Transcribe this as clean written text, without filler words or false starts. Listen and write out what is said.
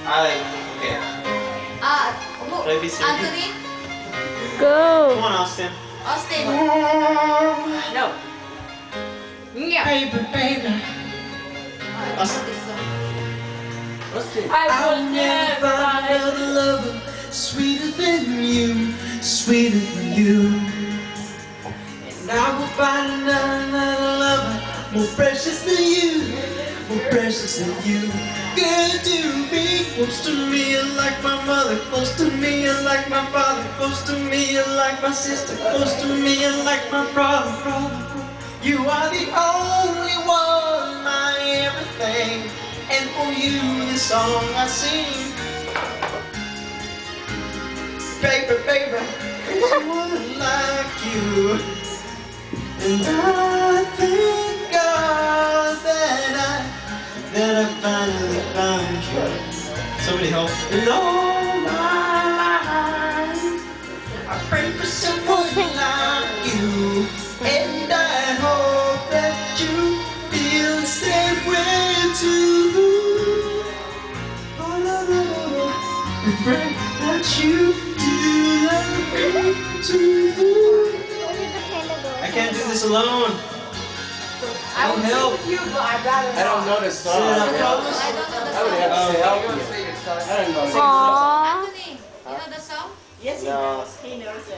Okay. Anthony? Go. Come on, Austin. Austin? No. Yeah. Baby, baby, Austin. I I'll will never never find another lover sweeter than you, sweeter than you. And I will find another lover more precious than you, more precious than you. Girl, to me, close to me, you're like my mother. Close to me, you're like my father. Close to me, you're like my sister. Close to me, you're like my brother. You are the only one, my everything. And for you, this song I sing. Baby, baby, someone like you. And I thank God that I finally found you. Somebody help. In all my life, I pray for someone like you. And I hope that you feel the same way too. I pray that you do love me too. I can't do this alone. I will help. help you, but I'd rather I don't know this song. I don't know the I would song. have to say help you. I don't know. Aww. Anthony, you know the song? Yes, he No. knows. He knows it.